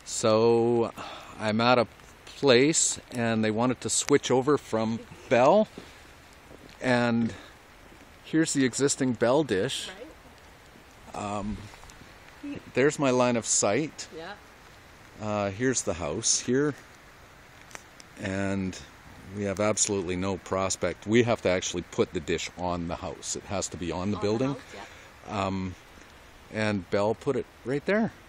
So I'm at a place and they wanted to switch over from Bell, and here's the existing Bell dish. There's my line of sight. Yeah. Here's the house here, and we have absolutely no prospect. We have to actually put the dish on the house. It has to be on the building. The house, yeah. And Bell put it right there.